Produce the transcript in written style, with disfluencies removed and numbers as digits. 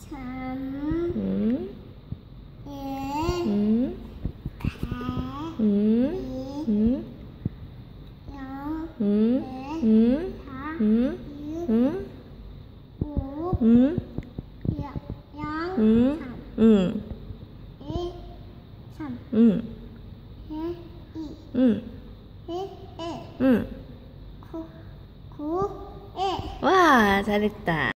3, 1, 8, 2, 0, 4, 6, 5, 0, 3, 1, 3, 1, 2, 1, 1, 9, 1. 와, 잘했다.